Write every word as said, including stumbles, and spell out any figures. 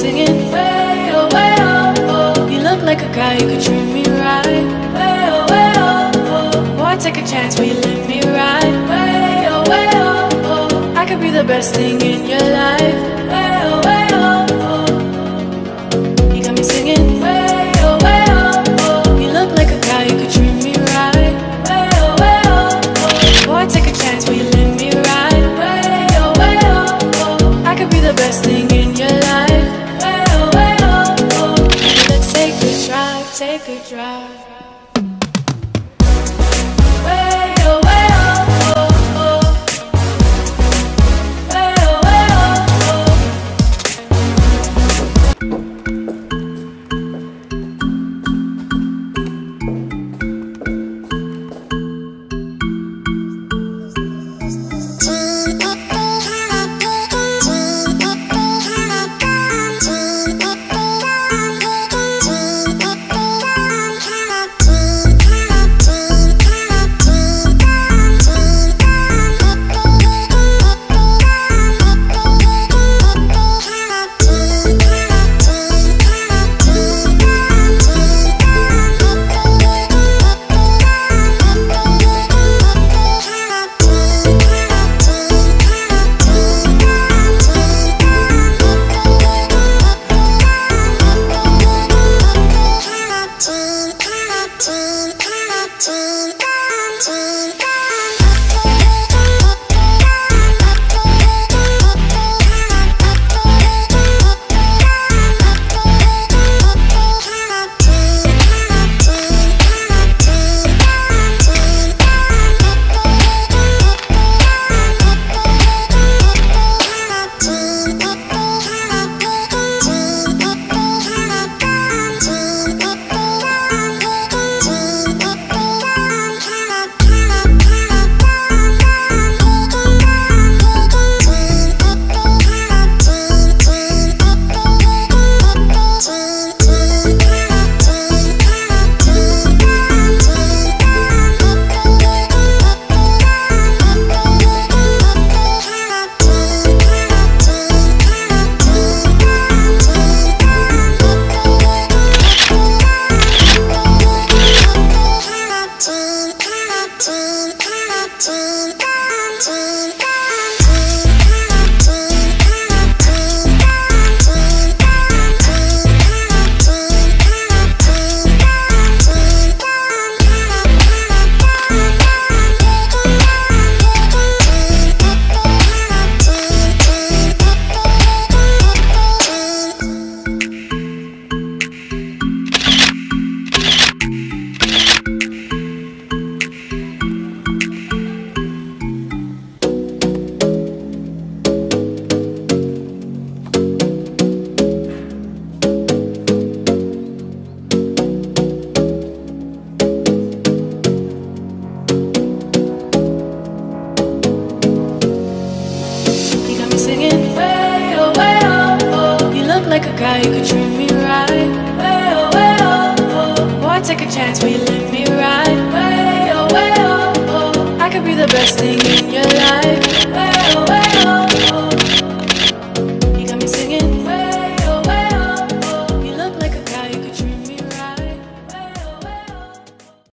singing way oh, way oh, oh. You look like a guy who could treat me right. Way oh, way oh, oh. Boy, take a chance, will you let me ride? Way oh, way oh, oh. I could be the best thing in your life. Way oh, way oh, oh. You got me singing way oh, way oh, oh. You look like a guy who could treat me right. Way oh, way oh, oh. Boy, take a chance, will you let me ride? Way oh, way oh, oh. I could be the best thing in your life. Way oh, way oh, oh. Let's take a drive, take a drive. Singing way oh, way oh, oh. You look like a guy who could treat me right. Way oh, way oh, oh. Boy, take a chance, will you let me ride? Way oh, way oh, oh. I could be the best thing in your life. Way